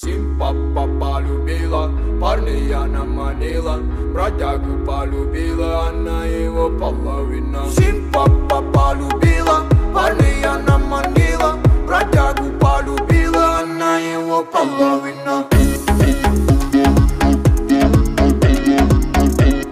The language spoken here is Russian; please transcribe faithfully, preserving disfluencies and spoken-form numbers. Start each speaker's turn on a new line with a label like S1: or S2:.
S1: Симпапа полюбила, парня она манила, бродягу полюбила, она его половина. Симпапа полюбила, парня она манила, бродягу полюбила, она его половина.